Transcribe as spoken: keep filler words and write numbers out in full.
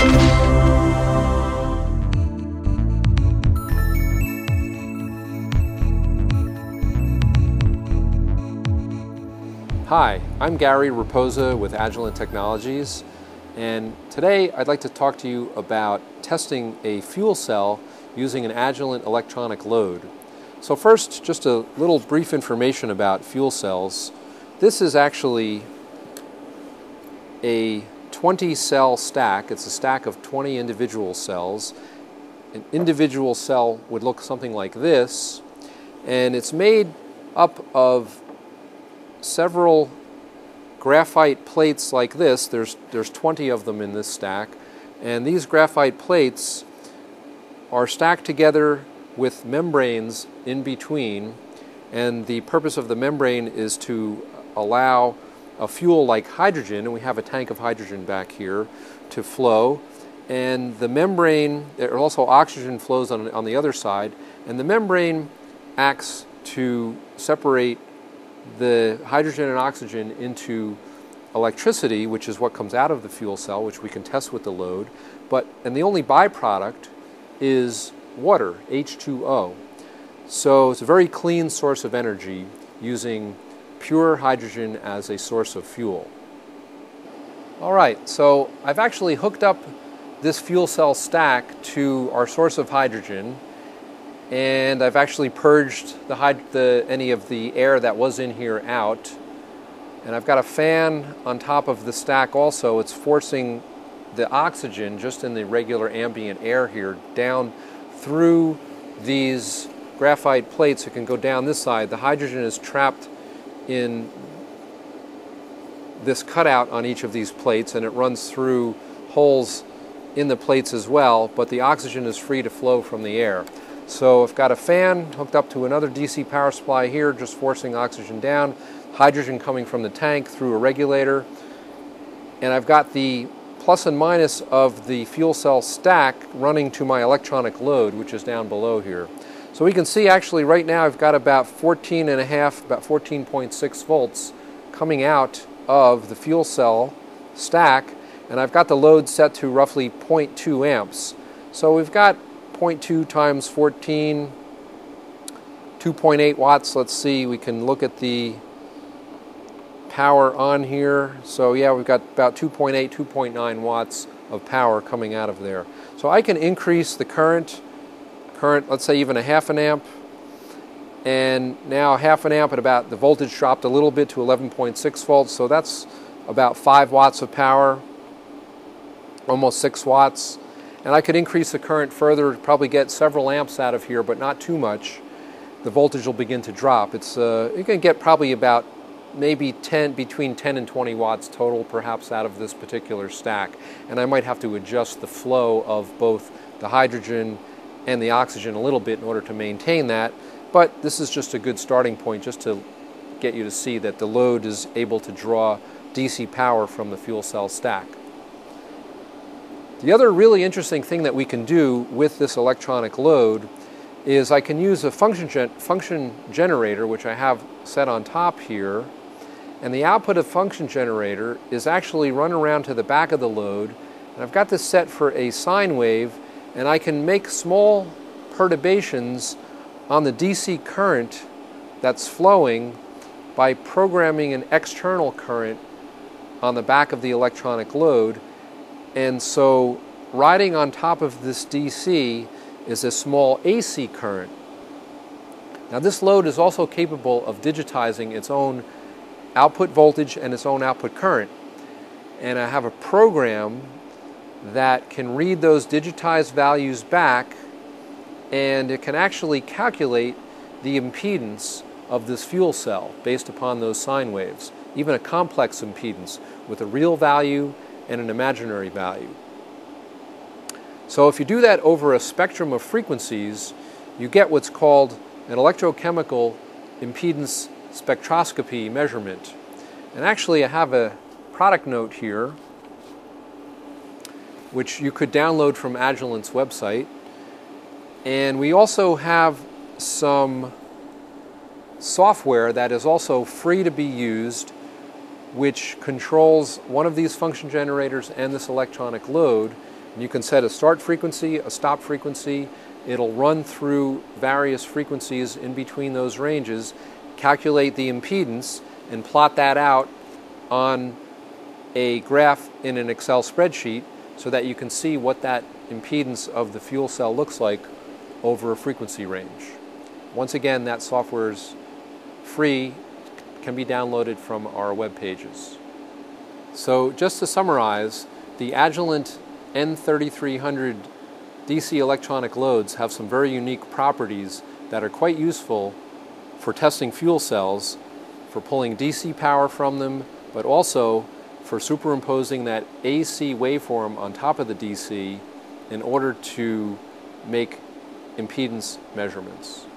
Hi, I'm Gary Raposa with Agilent Technologies, and today I'd like to talk to you about testing a fuel cell using an Agilent electronic load. So first, just a little brief information about fuel cells. This is actually a twenty cell stack. It's a stack of twenty individual cells. An individual cell would look something like this, and it's made up of several graphite plates like this. There's, there's twenty of them in this stack, and these graphite plates are stacked together with membranes in between, and the purpose of the membrane is to allow a fuel like hydrogen, and we have a tank of hydrogen back here, to flow, and the membrane, there also oxygen flows on, on the other side, and the membrane acts to separate the hydrogen and oxygen into electricity, which is what comes out of the fuel cell, which we can test with the load. But and the only byproduct is water, H two O. So it's a very clean source of energy using pure hydrogen as a source of fuel. All right, so I've actually hooked up this fuel cell stack to our source of hydrogen, and I've actually purged the, the, any of the air that was in here out. And I've got a fan on top of the stack also. It's forcing the oxygen just in the regular ambient air here down through these graphite plates. It can go down this side. The hydrogen is trapped in this cutout on each of these plates, and it runs through holes in the plates as well, but the oxygen is free to flow from the air. So I've got a fan hooked up to another D C power supply here, just forcing oxygen down, hydrogen coming from the tank through a regulator, and I've got the plus and minus of the fuel cell stack running to my electronic load, which is down below here. So we can see actually right now I've got about fourteen and a half, about fourteen point six volts coming out of the fuel cell stack, and I've got the load set to roughly zero point two amps. So we've got zero point two times fourteen, two point eight watts. Let's see, we can look at the power on here. So yeah, we've got about two point eight, two point nine watts of power coming out of there. So I can increase the current, current, let's say even a half an amp, and now half an amp at about, the voltage dropped a little bit to eleven point six volts, so that's about five watts of power, almost six watts. And I could increase the current further, probably get several amps out of here, but not too much. The voltage will begin to drop. It's uh, you can get probably about maybe ten, between ten and twenty watts total, perhaps, out of this particular stack. And I might have to adjust the flow of both the hydrogen and the oxygen a little bit in order to maintain that. But this is just a good starting point, just to get you to see that the load is able to draw D C power from the fuel cell stack. The other really interesting thing that we can do with this electronic load is I can use a function, gen function generator, which I have set on top here, and the output of function generator is actually run around to the back of the load, and I've got this set for a sine wave, and I can make small perturbations on the D C current that's flowing by programming an external current on the back of the electronic load. And so riding on top of this D C is a small A C current. Now this load is also capable of digitizing its own output voltage and its own output current. And I have a program that can read those digitized values back, and it can actually calculate the impedance of this fuel cell based upon those sine waves, even a complex impedance with a real value and an imaginary value. So if you do that over a spectrum of frequencies, you get what's called an electrochemical impedance spectroscopy measurement. And actually I have a product note here which you could download from Agilent's website. And we also have some software that is also free to be used, which controls one of these function generators and this electronic load. You can set a start frequency, a stop frequency. It'll run through various frequencies in between those ranges, calculate the impedance, and plot that out on a graph in an Excel spreadsheet so that you can see what that impedance of the fuel cell looks like over a frequency range. Once again, that software is free, can be downloaded from our web pages. So just to summarize, the Agilent N thirty-three hundred D C electronic loads have some very unique properties that are quite useful for testing fuel cells, for pulling D C power from them, but also for superimposing that A C waveform on top of the D C in order to make impedance measurements.